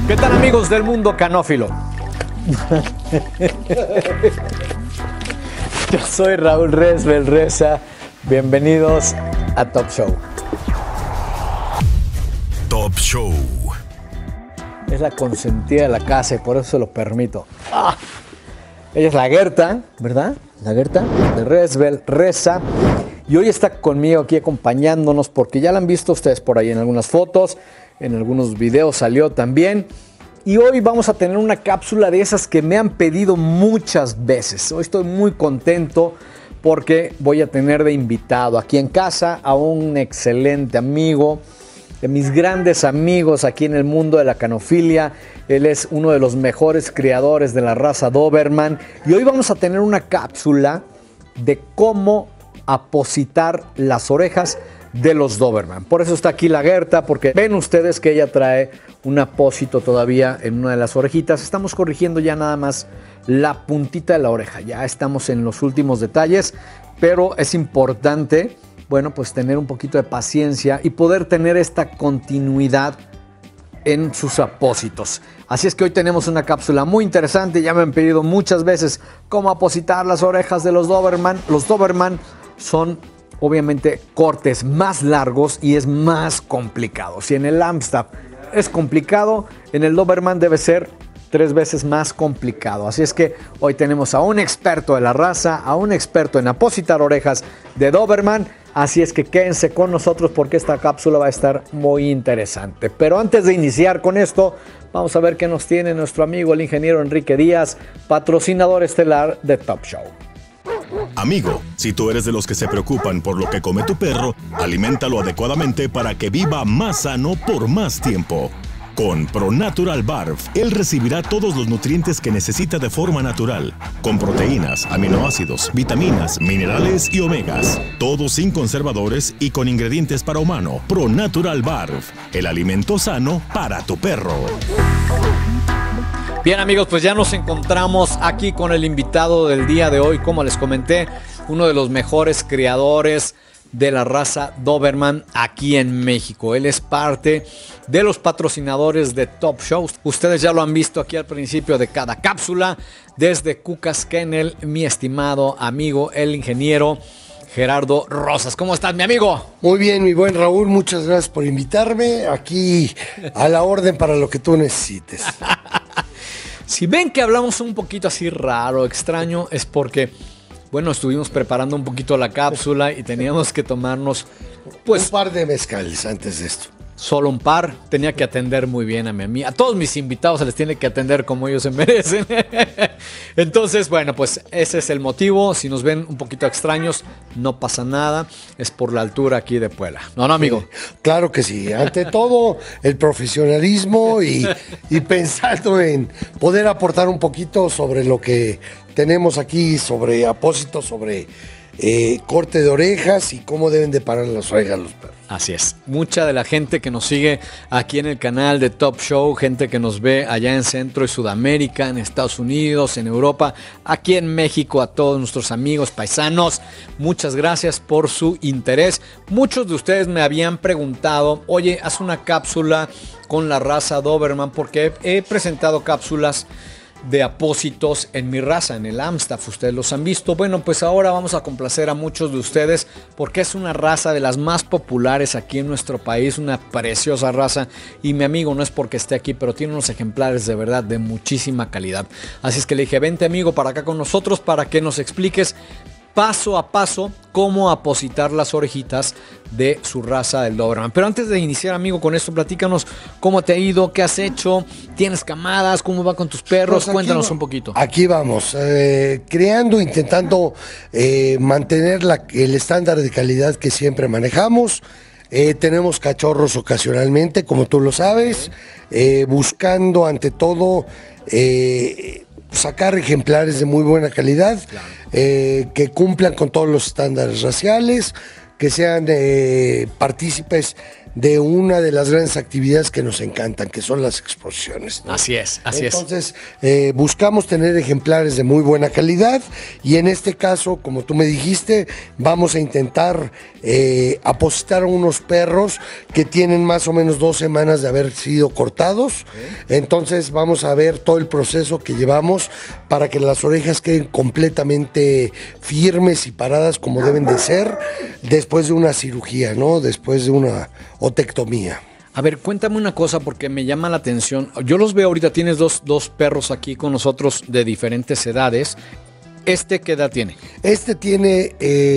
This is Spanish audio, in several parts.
¿Qué tal, amigos del mundo canófilo? Yo soy Raúl Resbel Reza. Bienvenidos a Top Show. Top Show. Es la consentida de la casa y por eso se lo permito. Ella es la Gerta, ¿verdad? La Gerta de Resbel Reza. Y hoy está conmigo aquí acompañándonos porque ya la han visto ustedes por ahí en algunas fotos, en algunos videos salió también. Y hoy vamos a tener una cápsula de esas que me han pedido muchas veces. Hoy estoy muy contento porque voy a tener de invitado aquí en casa a un excelente amigo, de mis grandes amigos aquí en el mundo de la canofilia. Él es uno de los mejores criadores de la raza Doberman. Y hoy vamos a tener una cápsula de cómo apositar las orejas de los Doberman. Por eso está aquí la Gerta, porque ven ustedes que ella trae un apósito todavía en una de las orejitas. Estamos corrigiendo ya nada más la puntita de la oreja. Ya estamos en los últimos detalles, pero es importante, bueno, pues tener un poquito de paciencia y poder tener esta continuidad en sus apósitos. Así es que hoy tenemos una cápsula muy interesante. Ya me han pedido muchas veces cómo apositar las orejas de los Doberman. Los Doberman son obviamente cortes más largos y es más complicado. Si en el Amstaff es complicado, en el Doberman debe ser 3 veces más complicado. Así es que hoy tenemos a un experto de la raza, a un experto en apositar orejas de Doberman. Así es que quédense con nosotros porque esta cápsula va a estar muy interesante. Pero antes de iniciar con esto, vamos a ver qué nos tiene nuestro amigo el ingeniero Enrique Díaz, patrocinador estelar de Top Show. Amigo, si tú eres de los que se preocupan por lo que come tu perro, aliméntalo adecuadamente para que viva más sano por más tiempo. Con ProNatural Barf, él recibirá todos los nutrientes que necesita de forma natural, con proteínas, aminoácidos, vitaminas, minerales y omegas. Todo sin conservadores y con ingredientes para humano. ProNatural Barf, el alimento sano para tu perro. Bien, amigos, pues ya nos encontramos aquí con el invitado del día de hoy. Como les comenté, uno de los mejores criadores de la raza Doberman aquí en México. Él es parte de los patrocinadores de Top Show. Ustedes ya lo han visto aquí al principio de cada cápsula. Desde Cucas Kennel, mi estimado amigo, el ingeniero Gerardo Rosas. ¿Cómo estás, mi amigo? Muy bien, mi buen Raúl. Muchas gracias por invitarme. Aquí a la orden para lo que tú necesites. Si ven que hablamos un poquito así raro, extraño, es porque, bueno, estuvimos preparando un poquito la cápsula y teníamos que tomarnos, pues, un par de mezcales antes de esto. Solo un par. Tenía que atender muy bien a mí. A todos mis invitados se les tiene que atender como ellos se merecen. Entonces, bueno, pues ese es el motivo. Si nos ven un poquito extraños, no pasa nada. Es por la altura aquí de Puebla. ¿No, amigo? Claro que sí. Ante todo, el profesionalismo y pensando en poder aportar un poquito sobre lo que tenemos aquí, sobre apósitos, sobre corte de orejas y cómo deben de parar las orejas los perros. Así es. Mucha de la gente que nos sigue aquí en el canal de Top Show, gente que nos ve allá en Centro y Sudamérica, en Estados Unidos, en Europa, aquí en México, a todos nuestros amigos paisanos, muchas gracias por su interés. Muchos de ustedes me habían preguntado, oye, haz una cápsula con la raza Doberman, porque he presentado cápsulas de apósitos en mi raza, en el Amstaff. Ustedes los han visto. Bueno, pues ahora vamos a complacer a muchos de ustedes porque es una raza de las más populares aquí en nuestro país, una preciosa raza. Y mi amigo, no es porque esté aquí, pero tiene unos ejemplares de verdad de muchísima calidad. Así es que le dije, vente, amigo, para acá con nosotros para que nos expliques paso a paso cómo apositar las orejitas de su raza del Doberman. Pero antes de iniciar, amigo, con esto, platícanos cómo te ha ido, qué has hecho, tienes camadas, cómo va con tus perros, pues cuéntanos un poquito. Aquí vamos, creando, intentando mantener el estándar de calidad que siempre manejamos. Tenemos cachorros ocasionalmente, como tú lo sabes, buscando ante todo sacar ejemplares de muy buena calidad, claro, que cumplan con todos los estándares raciales, que sean partícipes de una de las grandes actividades que nos encantan, que son las exposiciones, ¿no? Así es. Entonces, buscamos tener ejemplares de muy buena calidad y en este caso, como tú me dijiste, vamos a intentar apostar a unos perros que tienen más o menos 2 semanas de haber sido cortados. Entonces, vamos a ver todo el proceso que llevamos para que las orejas queden completamente firmes y paradas como deben de ser después de una cirugía, ¿no? Después de una otectomía. A ver, cuéntame una cosa porque me llama la atención. Yo los veo ahorita, tienes dos perros aquí con nosotros de diferentes edades. ¿Qué edad tiene? Este tiene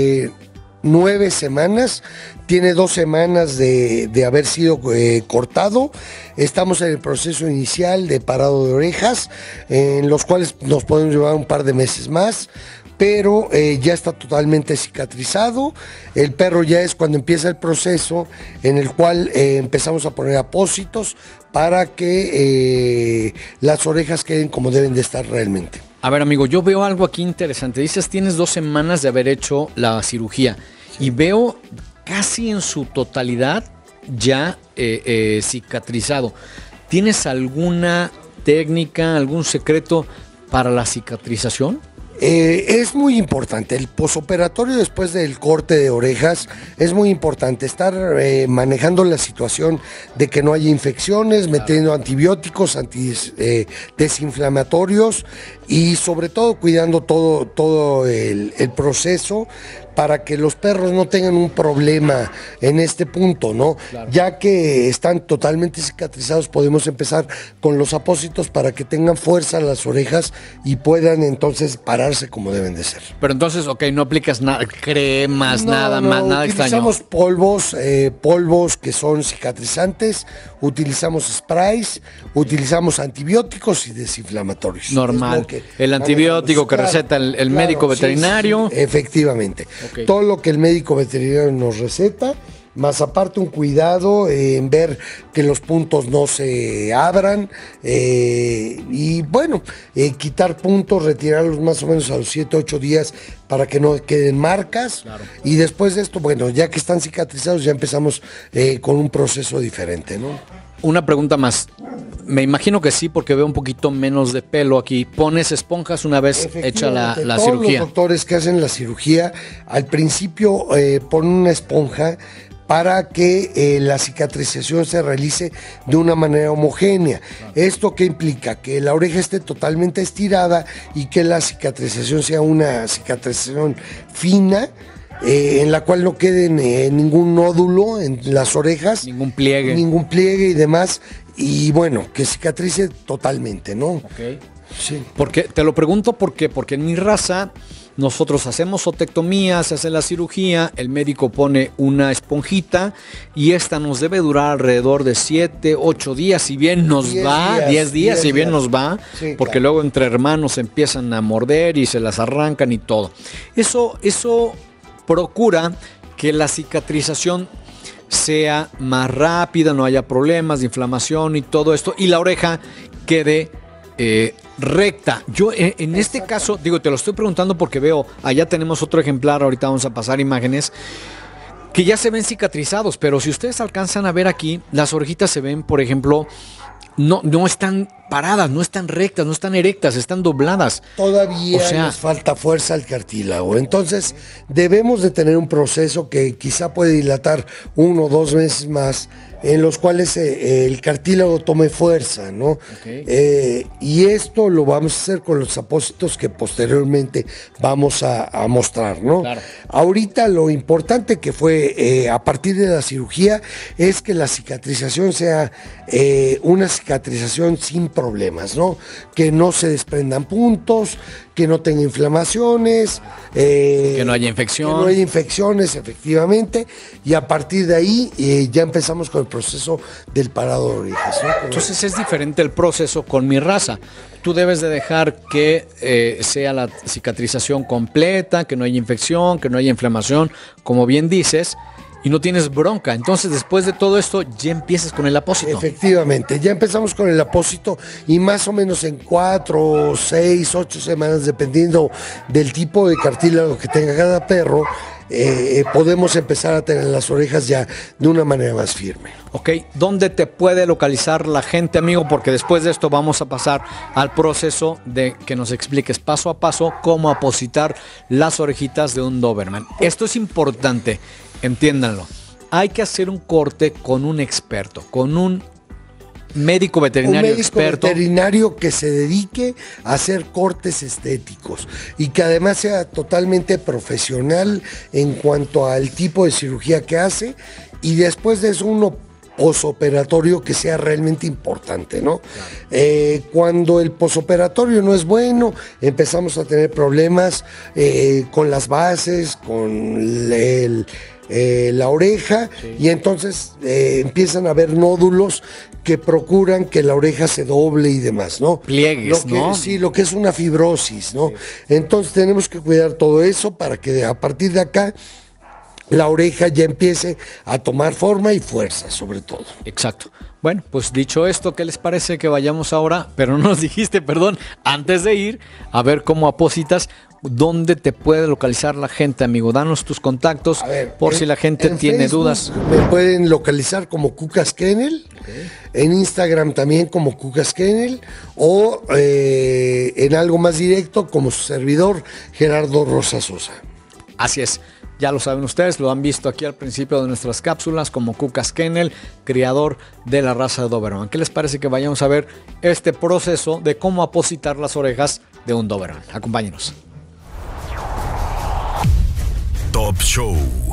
9 semanas, tiene 2 semanas de haber sido cortado. Estamos en el proceso inicial de parado de orejas, en los cuales nos podemos llevar un par de meses más, pero ya está totalmente cicatrizado. El perro ya es cuando empieza el proceso en el cual empezamos a poner apósitos para que las orejas queden como deben de estar realmente. A ver, amigo, yo veo algo aquí interesante. Dices, tienes 2 semanas de haber hecho la cirugía y veo casi en su totalidad ya cicatrizado. ¿Tienes alguna técnica, algún secreto para la cicatrización? Es muy importante, el posoperatorio después del corte de orejas es muy importante, estar manejando la situación de que no haya infecciones, metiendo antibióticos, desinflamatorios y sobre todo cuidando todo el proceso para que los perros no tengan un problema en este punto, ¿no? Claro. Ya que están totalmente cicatrizados, podemos empezar con los apósitos para que tengan fuerza las orejas y puedan entonces pararse como deben de ser. Pero entonces, ok, no aplicas nada, cremas, nada extraño. Utilizamos polvos que son cicatrizantes, utilizamos sprays, utilizamos antibióticos y desinflamatorios. Normal. El antibiótico que receta el médico veterinario. Sí, efectivamente. Okay. Todo lo que el médico veterinario nos receta, más aparte un cuidado en ver que los puntos no se abran y bueno, quitar puntos, retirarlos más o menos a los 7-8 días para que no queden marcas. Claro. Y después de esto, bueno, ya que están cicatrizados ya empezamos con un proceso diferente, ¿no? Una pregunta más. Me imagino que sí, porque veo un poquito menos de pelo aquí. ¿Pones esponjas una vez hecha la cirugía? Todos los doctores que hacen la cirugía, al principio ponen una esponja para que la cicatrización se realice de una manera homogénea. Claro. ¿Esto qué implica? Que la oreja esté totalmente estirada y que la cicatrización sea una cicatrización fina, en la cual no quede ningún nódulo en las orejas. Ningún pliegue. Ningún pliegue y demás. Y bueno, que cicatrice totalmente, ¿no? Ok. Sí. Porque, te lo pregunto porque en mi raza nosotros hacemos otectomía, se hace la cirugía, el médico pone una esponjita y esta nos debe durar alrededor de 7-8 días, si bien nos va, 10 días, si bien nos va, sí, porque claro, luego entre hermanos empiezan a morder y se las arrancan y todo. Eso procura que la cicatrización sea más rápida, no haya problemas de inflamación y todo esto, y la oreja quede recta. Yo en este caso, digo, te lo estoy preguntando porque veo, allá tenemos otro ejemplar, ahorita vamos a pasar imágenes, que ya se ven cicatrizados, pero si ustedes alcanzan a ver aquí, las orejitas se ven, por ejemplo, no están paradas, no están rectas, no están erectas, están dobladas. Todavía nos falta fuerza al cartílago. Entonces, debemos de tener un proceso que quizá puede dilatar 1 o 2 meses más, en los cuales el cartílago tome fuerza, ¿no? Okay. Y esto lo vamos a hacer con los apósitos que posteriormente vamos a mostrar, ¿no? Claro. Ahorita lo importante que fue a partir de la cirugía es que la cicatrización sea una cicatrización sin problemas, ¿no? Que no se desprendan puntos, que no tenga inflamaciones, que no haya infección. Que no haya infecciones, efectivamente, y a partir de ahí ya empezamos con el proceso del parado de orejas, ¿no? Entonces es diferente el proceso con mi raza. Tú debes de dejar que sea la cicatrización completa, que no haya infección, que no haya inflamación, como bien dices, y no tienes bronca. Entonces, después de todo esto, ya empiezas con el apósito. Efectivamente, ya empezamos con el apósito y más o menos en 4, 6, 8 semanas, dependiendo del tipo de cartílago que tenga cada perro, podemos empezar a tener las orejas ya de una manera más firme. Ok, ¿dónde te puede localizar la gente, amigo? Porque después de esto vamos a pasar al proceso de que nos expliques paso a paso cómo apositar las orejitas de un Doberman. Esto es importante, entiéndanlo. Hay que hacer un corte con un experto, con un médico veterinario experto. Veterinario que se dedique a hacer cortes estéticos y que además sea totalmente profesional en cuanto al tipo de cirugía que hace, y después de eso uno posoperatorio que sea realmente importante, ¿no? Claro. Cuando el posoperatorio no es bueno, empezamos a tener problemas con las bases, con la oreja, sí. Y entonces empiezan a haber nódulos que procuran que la oreja se doble y demás, ¿no? Pliegues, ¿no? Sí, lo que es una fibrosis, ¿no? Sí. Entonces tenemos que cuidar todo eso para que a partir de acá la oreja ya empiece a tomar forma y fuerza, sobre todo. Exacto. Bueno, pues dicho esto, ¿qué les parece que vayamos ahora? Pero no nos dijiste, perdón, antes de ir a ver cómo apositas, ¿dónde te puede localizar la gente, amigo? Danos tus contactos por si la gente tiene Facebook dudas. Me pueden localizar como Cucas Kennel, okay. En Instagram también como Cucas Kennel, o en algo más directo como su servidor, Gerardo Rosa Sosa. Así es. Ya lo saben ustedes, lo han visto aquí al principio de nuestras cápsulas como Cucas Kennel, criador de la raza de Doberman. ¿Qué les parece que vayamos a ver este proceso de cómo apositar las orejas de un Doberman? Acompáñenos. Top Show.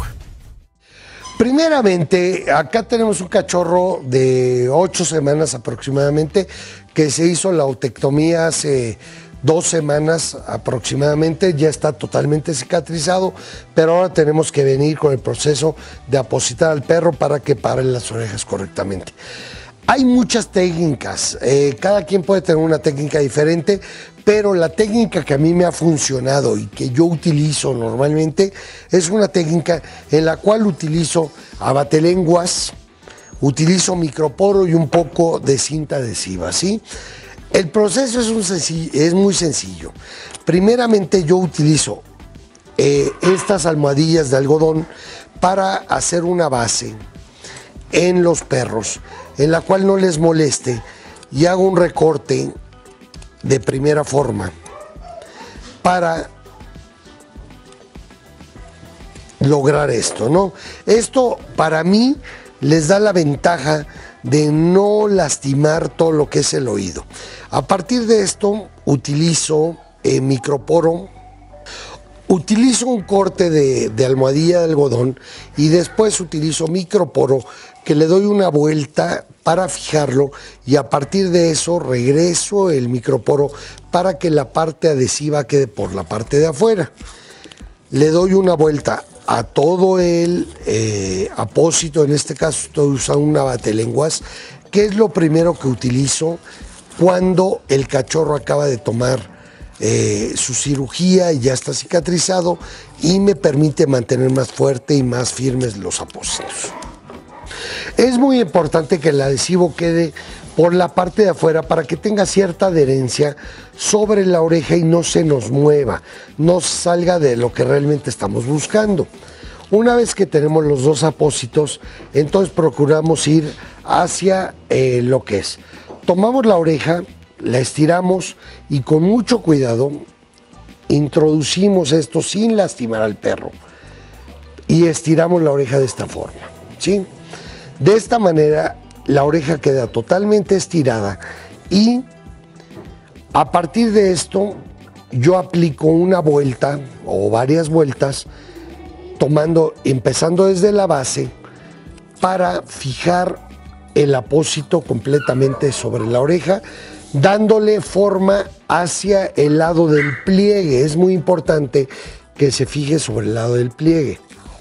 Primeramente, acá tenemos un cachorro de 8 semanas aproximadamente que se hizo la otectomía hace 2 semanas aproximadamente, ya está totalmente cicatrizado, pero ahora tenemos que venir con el proceso de apositar al perro para que pare las orejas correctamente. Hay muchas técnicas, cada quien puede tener una técnica diferente, pero la técnica que a mí me ha funcionado y que yo utilizo normalmente es una técnica en la cual utilizo abatelenguas, utilizo microporo y un poco de cinta adhesiva, ¿sí? El proceso es muy sencillo. Primeramente yo utilizo estas almohadillas de algodón para hacer una base en los perros, en la cual no les moleste, y hago un recorte de primera forma para lograr esto, ¿no? Esto para mí les da la ventaja de no lastimar todo lo que es el oído. A partir de esto utilizo microporo, utilizo un corte de almohadilla de algodón y después utilizo microporo que le doy una vuelta para fijarlo, y a partir de eso regreso el microporo para que la parte adhesiva quede por la parte de afuera. Le doy una vuelta a todo el apósito, en este caso estoy usando un abatelenguas, que es lo primero que utilizo cuando el cachorro acaba de tomar su cirugía y ya está cicatrizado, y me permite mantener más fuerte y más firmes los apósitos. Es muy importante que el adhesivo quede por la parte de afuera para que tenga cierta adherencia sobre la oreja y no se nos mueva, no salga de lo que realmente estamos buscando. Una vez que tenemos los dos apósitos, entonces procuramos ir hacia lo que es. Tomamos la oreja, la estiramos y con mucho cuidado introducimos esto sin lastimar al perro y estiramos la oreja de esta forma, ¿sí? De esta manera la oreja queda totalmente estirada, y a partir de esto yo aplico una vuelta o varias vueltas, empezando desde la base para fijar el apósito completamente sobre la oreja, dándole forma hacia el lado del pliegue. Es muy importante que se fije sobre el lado del pliegue.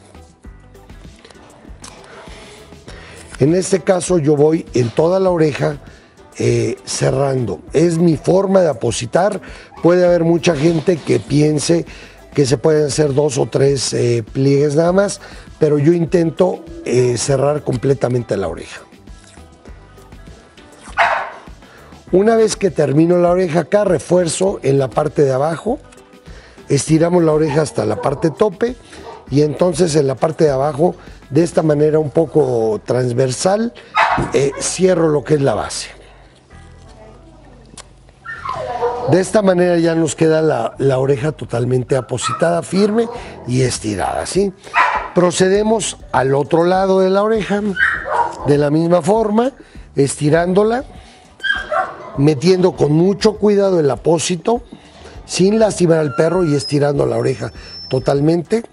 En este caso yo voy en toda la oreja cerrando. Es mi forma de apositar. Puede haber mucha gente que piense que se pueden hacer 2 o 3 pliegues nada más, pero yo intento cerrar completamente la oreja. Una vez que termino la oreja acá, refuerzo en la parte de abajo, estiramos la oreja hasta la parte tope y entonces en la parte de abajo, de esta manera un poco transversal, cierro lo que es la base. De esta manera ya nos queda la oreja totalmente apositada, firme y estirada, ¿sí? Procedemos al otro lado de la oreja, de la misma forma, estirándola, metiendo con mucho cuidado el apósito, sin lastimar al perro y estirando la oreja totalmente.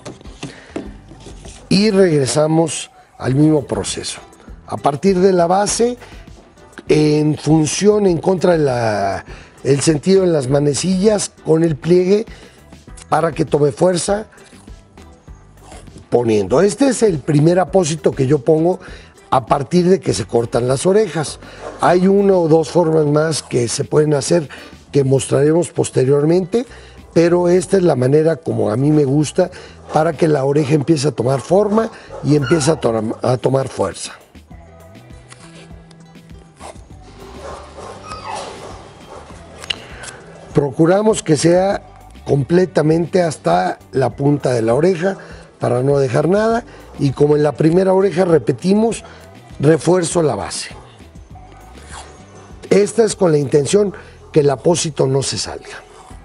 Y regresamos al mismo proceso. A partir de la base, en función, en contra del sentido en las manecillas, con el pliegue, para que tome fuerza, poniendo. Este es el primer apósito que yo pongo a partir de que se cortan las orejas. Hay una o dos formas más que se pueden hacer, que mostraremos posteriormente, pero esta es la manera como a mí me gusta, para que la oreja empiece a tomar forma y empiece a tomar fuerza. Procuramos que sea completamente hasta la punta de la oreja para no dejar nada, y como en la primera oreja repetimos, refuerzo la base. Esta es con la intención que el apósito no se salga.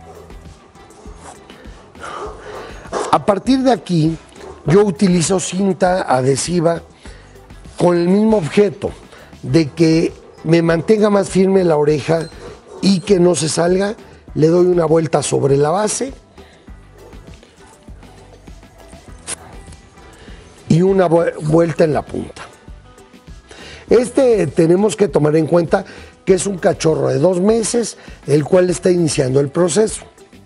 A partir de aquí, yo utilizo cinta adhesiva con el mismo objeto de que me mantenga más firme la oreja y que no se salga. Le doy una vuelta sobre la base y una vuelta en la punta. Tenemos que tomar en cuenta que es un cachorro de 2 meses, el cual está iniciando el proceso.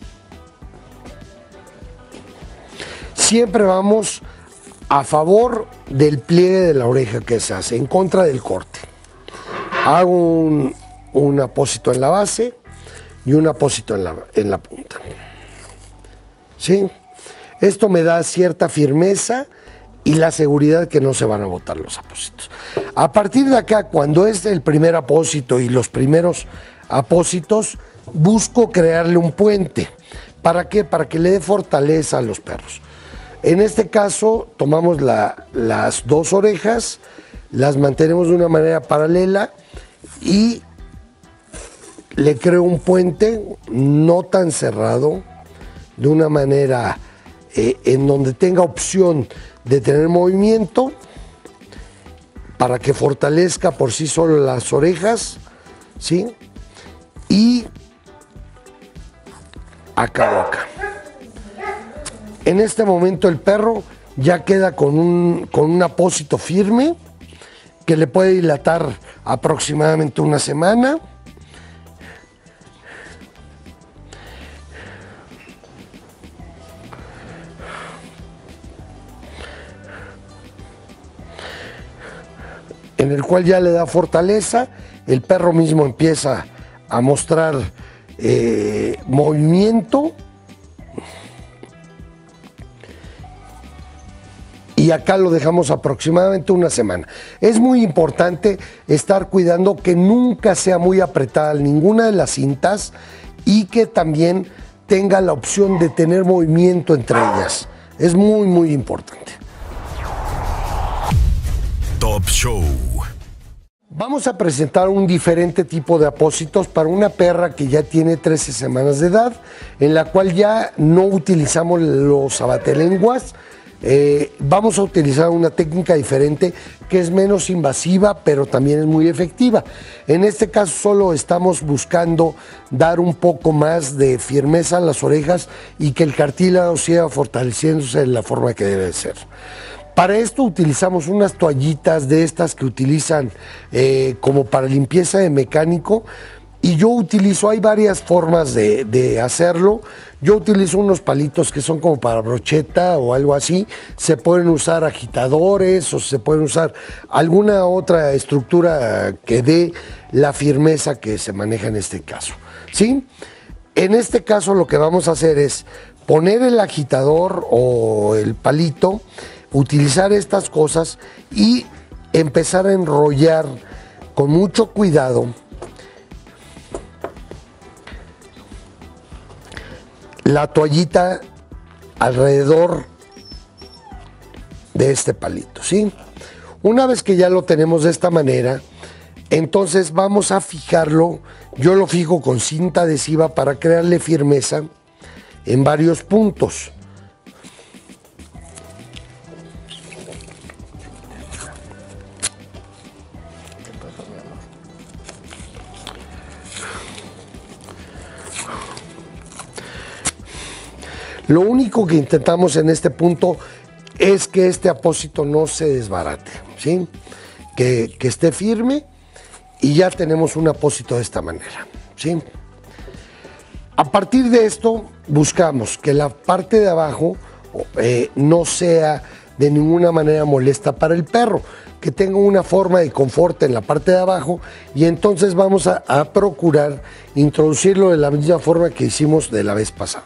Siempre vamos a favor del pliegue de la oreja que se hace, en contra del corte. Hago un apósito en la base y un apósito en la punta. ¿Sí? Esto me da cierta firmeza y la seguridad que no se van a botar los apósitos. A partir de acá, cuando es el primer apósito y los primeros apósitos, busco crearle un puente. ¿Para qué? Para que le dé fortaleza a los perros. En este caso, tomamos las 2 orejas, las mantenemos de una manera paralela y le creo un puente no tan cerrado, de una manera en donde tenga opción de tener movimiento, para que fortalezca por sí solo las orejas, ¿sí? Y acabo acá. En este momento el perro ya queda con un apósito firme que le puede dilatar aproximadamente una semana. En el cual ya le da fortaleza, el perro mismo empieza a mostrar movimiento, y acá lo dejamos aproximadamente una semana. Es muy importante estar cuidando que nunca sea muy apretada ninguna de las cintas y que también tenga la opción de tener movimiento entre ellas. Es muy, muy importante. Top Show. Vamos a presentar un diferente tipo de apósitos para una perra que ya tiene 13 semanas de edad, en la cual ya no utilizamos los abatelenguas. Vamos a utilizar una técnica diferente que es menos invasiva, pero también es muy efectiva. En este caso solo estamos buscando dar un poco más de firmeza a las orejas y que el cartílago siga fortaleciéndose de la forma que debe ser. Para esto utilizamos unas toallitas de estas que utilizan como para limpieza de mecánico, y yo utilizo, hay varias formas de hacerlo. Yo utilizo unos palitos que son como para brocheta o algo así. Se pueden usar agitadores o se pueden usar alguna otra estructura que dé la firmeza que se maneja en este caso, ¿sí? En este caso lo que vamos a hacer es poner el agitador o el palito, utilizar estas cosas y empezar a enrollar con mucho cuidado la toallita alrededor de este palito, ¿sí? Una vez que ya lo tenemos de esta manera, entonces vamos a fijarlo. Yo lo fijo con cinta adhesiva para crearle firmeza en varios puntos. Lo único que intentamos en este punto es que este apósito no se desbarate, ¿sí? Que esté firme y ya tenemos un apósito de esta manera, ¿sí? A partir de esto buscamos que la parte de abajo no sea de ninguna manera molesta para el perro, que tenga una forma de confort en la parte de abajo, y entonces vamos a procurar introducirlo de la misma forma que hicimos de la vez pasada.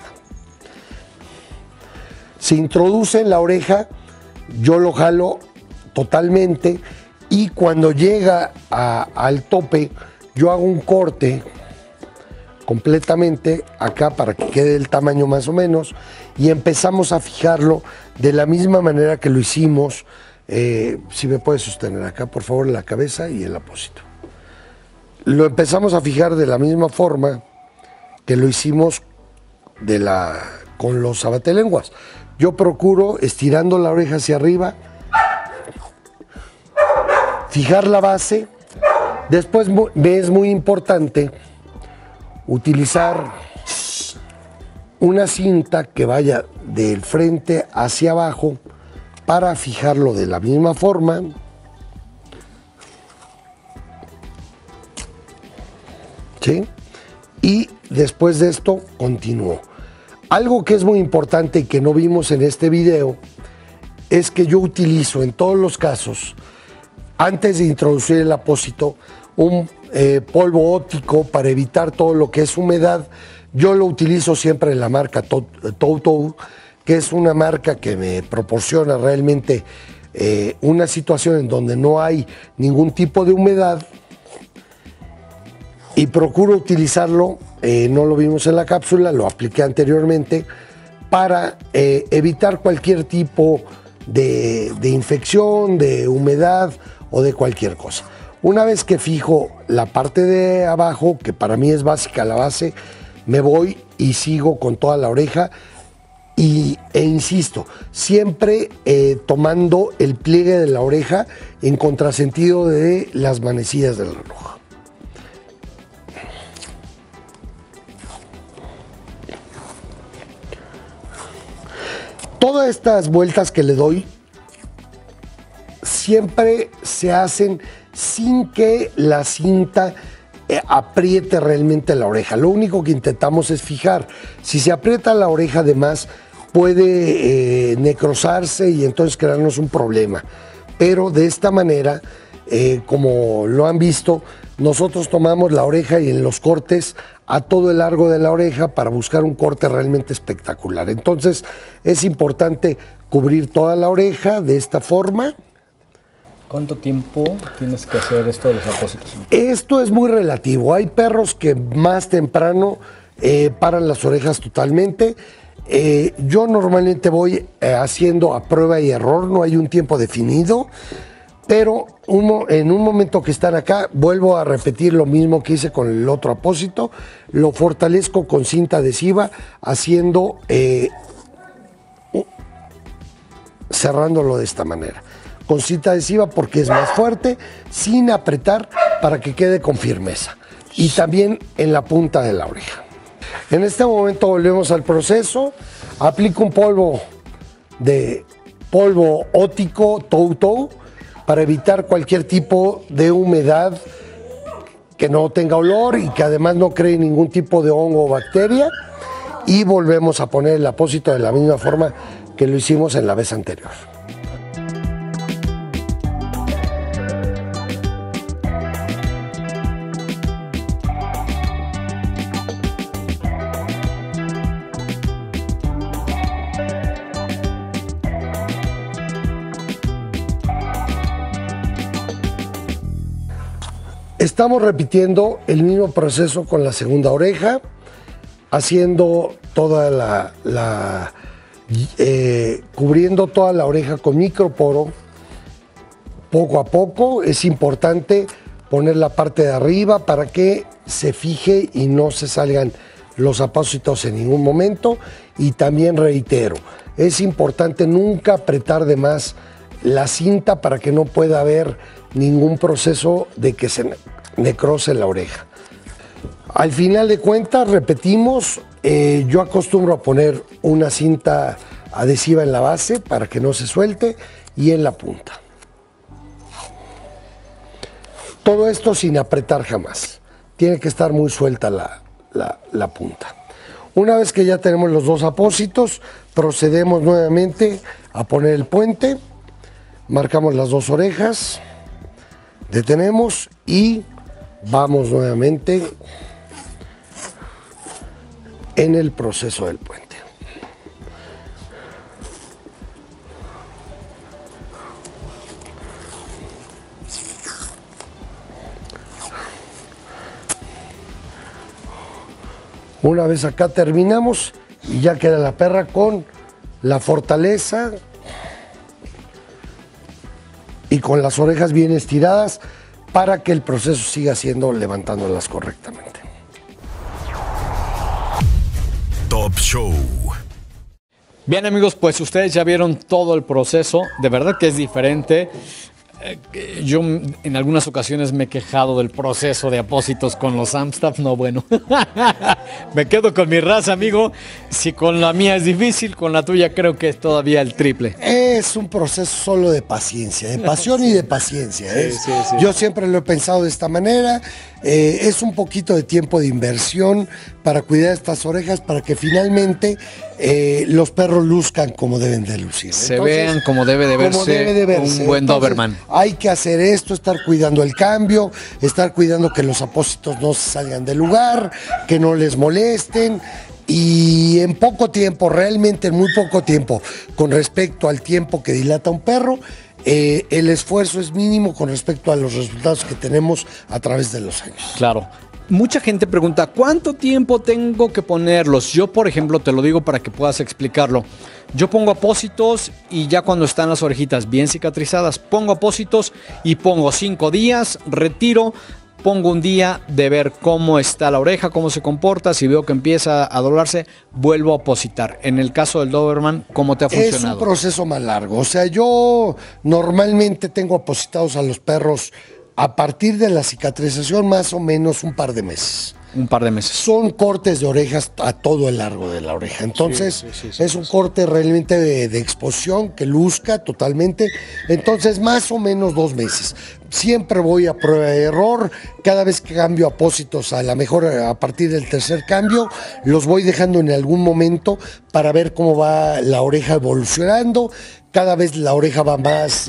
Se introduce en la oreja, yo lo jalo totalmente y cuando llega al tope, yo hago un corte completamente acá para que quede el tamaño más o menos y empezamos a fijarlo de la misma manera que lo hicimos. Si me puedes sostener acá, por favor, la cabeza y el apósito. Lo empezamos a fijar de la misma forma que lo hicimos con los abatelenguas. Yo procuro, estirando la oreja hacia arriba, fijar la base. Después es muy importante utilizar una cinta que vaya del frente hacia abajo para fijarlo de la misma forma. ¿Sí? Y después de esto continúo. Algo que es muy importante y que no vimos en este video es que yo utilizo en todos los casos, antes de introducir el apósito, un polvo óptico para evitar todo lo que es humedad. Yo lo utilizo siempre en la marca TOWTOW, que es una marca que me proporciona realmente una situación en donde no hay ningún tipo de humedad, y procuro utilizarlo, no lo vimos en la cápsula, lo apliqué anteriormente, para evitar cualquier tipo de infección, de humedad o de cualquier cosa. Una vez que fijo la parte de abajo, que para mí es básica la base, me voy y sigo con toda la oreja e insisto, siempre tomando el pliegue de la oreja en contrasentido de las manecillas del reloj. Todas estas vueltas que le doy siempre se hacen sin que la cinta apriete realmente la oreja. Lo único que intentamos es fijar. Si se aprieta la oreja de más, puede necrosarse y entonces crearnos un problema. Pero de esta manera, como lo han visto, nosotros tomamos la oreja y en los cortes a todo el largo de la oreja para buscar un corte realmente espectacular. Entonces es importante cubrir toda la oreja de esta forma. ¿Cuánto tiempo tienes que hacer esto de los apósitos? Esto es muy relativo. Hay perros que más temprano paran las orejas totalmente. Yo normalmente voy haciendo a prueba y error, no hay un tiempo definido. Pero en un momento que están acá, vuelvo a repetir lo mismo que hice con el otro apósito, lo fortalezco con cinta adhesiva, haciendo, cerrándolo de esta manera. Con cinta adhesiva porque es más fuerte, sin apretar, para que quede con firmeza. Y también en la punta de la oreja. En este momento volvemos al proceso, aplico un polvo óptico TOWTOW, para evitar cualquier tipo de humedad, que no tenga olor y que además no cree ningún tipo de hongo o bacteria. Y volvemos a poner el apósito de la misma forma que lo hicimos en la vez anterior. Estamos repitiendo el mismo proceso con la segunda oreja, haciendo toda cubriendo toda la oreja con microporo. Poco a poco es importante poner la parte de arriba para que se fije y no se salgan los apósitos en ningún momento. Y también reitero, es importante nunca apretar de más la cinta para que no pueda haber ningún proceso de que se necrose la oreja. Al final de cuentas, repetimos, yo acostumbro a poner una cinta adhesiva en la base para que no se suelte y en la punta. Todo esto sin apretar jamás. Tiene que estar muy suelta la punta. Una vez que ya tenemos los dos apósitos, procedemos nuevamente a poner el puente. Marcamos las dos orejas, detenemos y vamos nuevamente en el proceso del puente. Una vez acá terminamos y ya queda la perra con la fortaleza y con las orejas bien estiradas para que el proceso siga siendo levantándolas correctamente. Top Show. Bien, amigos, pues ustedes ya vieron todo el proceso. De verdad que es diferente. Yo en algunas ocasiones me he quejado del proceso de apósitos con los Amstaff. No, bueno, me quedo con mi raza, amigo. Si con la mía es difícil, con la tuya creo que es todavía el triple. Es un proceso solo de paciencia, de pasión y de paciencia. Sí. Yo siempre lo he pensado de esta manera. Es un poquito de tiempo de inversión para cuidar estas orejas, para que finalmente los perros luzcan como deben de lucir. Se vean como debe de verse un buen Doberman. Hay que hacer esto, estar cuidando el cambio, estar cuidando que los apósitos no se salgan del lugar, que no les molesten. Y en poco tiempo, realmente en muy poco tiempo, con respecto al tiempo que dilata un perro, el esfuerzo es mínimo con respecto a los resultados que tenemos a través de los años. Claro. Mucha gente pregunta, ¿cuánto tiempo tengo que ponerlos? Yo, por ejemplo, te lo digo para que puedas explicarlo. Yo pongo apósitos y ya cuando están las orejitas bien cicatrizadas, pongo apósitos y pongo 5 días, retiro, pongo un día de ver cómo está la oreja, cómo se comporta. Si veo que empieza a doblarse, vuelvo a apositar. En el caso del Doberman, ¿cómo te ha funcionado? Es un proceso más largo. O sea, yo normalmente tengo apositados a los perros a partir de la cicatrización más o menos un par de meses. Un par de meses. Son cortes de orejas a todo el largo de la oreja. Entonces, sí. Es un corte realmente de exposición que luzca totalmente. Entonces, más o menos 2 meses. Siempre voy a prueba de error. Cada vez que cambio apósitos, a lo mejor a partir del tercer cambio, los voy dejando en algún momento para ver cómo va la oreja evolucionando. Cada vez la oreja va más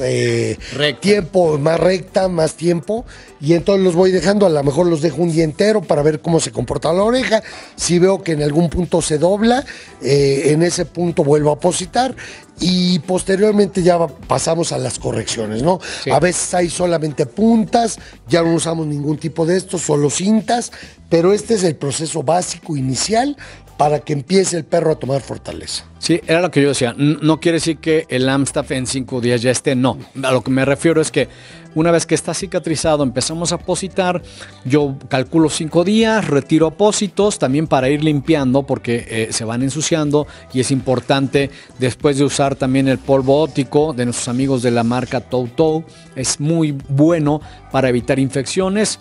tiempo, más recta, más tiempo. Y entonces los voy dejando, a lo mejor los dejo un día entero para ver cómo se comporta la oreja. Si veo que en algún punto se dobla, en ese punto vuelvo a apositar. Y posteriormente ya pasamos a las correcciones, ¿no? Sí. A veces hay solamente puntas, ya no usamos ningún tipo de esto, solo cintas. Pero este es el proceso básico inicial para que empiece el perro a tomar fortaleza. Sí, era lo que yo decía. No quiere decir que el Amstaff en 5 días ya esté, no. A lo que me refiero es que una vez que está cicatrizado, empezamos a apositar, yo calculo 5 días, retiro apósitos también para ir limpiando porque se van ensuciando y es importante después de usar también el polvo óptico de nuestros amigos de la marca TOW. Es muy bueno para evitar infecciones.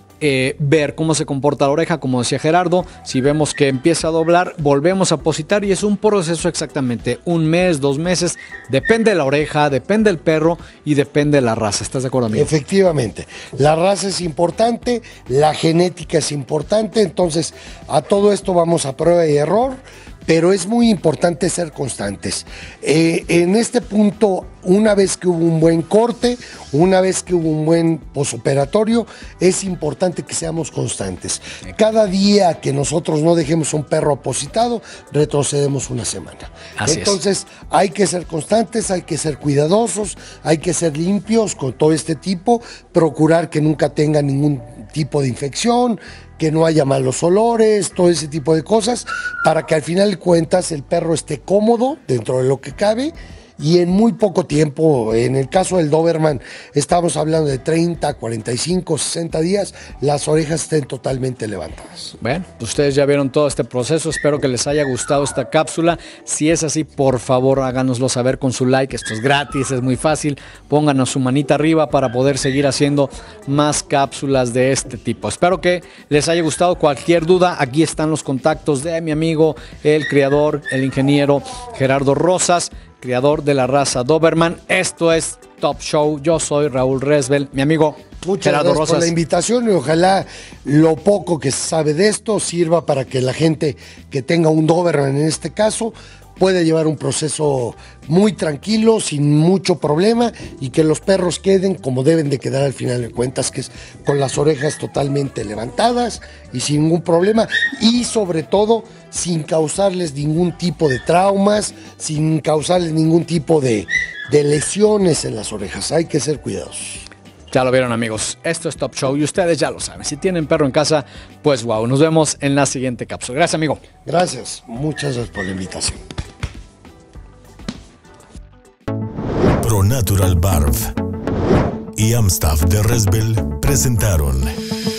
Ver cómo se comporta la oreja, como decía Gerardo. Si vemos que empieza a doblar, volvemos a apositar y es un proceso exactamente 1 mes, 2 meses. Depende de la oreja, depende del perro y depende de la raza. ¿Estás de acuerdo, amigo? Efectivamente, la raza es importante, la genética es importante, entonces a todo esto vamos a prueba y error. Pero es muy importante ser constantes. En este punto, una vez que hubo un buen corte, una vez que hubo un buen posoperatorio, es importante que seamos constantes. Cada día que nosotros no dejemos un perro apositado, retrocedemos una semana. Entonces, hay que ser constantes, hay que ser cuidadosos, hay que ser limpios con todo este tipo, procurar que nunca tenga ningún tipo de infección, que no haya malos olores, todo ese tipo de cosas, para que al final de cuentas el perro esté cómodo dentro de lo que cabe y en muy poco tiempo. En el caso del Doberman estamos hablando de 30, 45, 60 días, las orejas estén totalmente levantadas. Bueno, ustedes ya vieron todo este proceso, espero que les haya gustado esta cápsula. Si es así, por favor háganoslo saber con su like, esto es gratis, es muy fácil. Pónganos su manita arriba para poder seguir haciendo más cápsulas de este tipo. Espero que les haya gustado. Cualquier duda, aquí están los contactos de mi amigo, el criador, el ingeniero Gerardo Rosas, criador de la raza Doberman. Esto es Top Show. Yo soy Raúl Resbel, mi amigo Muchas Gerardo gracias Rosas. por la invitación y ojalá lo poco que se sabe de esto sirva para que la gente que tenga un Doberman en este caso pueda llevar un proceso muy tranquilo, sin mucho problema, y que los perros queden como deben de quedar al final de cuentas, que es con las orejas totalmente levantadas y sin ningún problema, y sobre todo sin causarles ningún tipo de traumas, sin causarles ningún tipo de lesiones en las orejas. Hay que ser cuidadosos. Ya lo vieron, amigos, esto es Top Show y ustedes ya lo saben. Si tienen perro en casa, pues wow, nos vemos en la siguiente cápsula. Gracias, amigo. Gracias, muchas gracias por la invitación. Pro Natural Barf y Amstaff de Resbel presentaron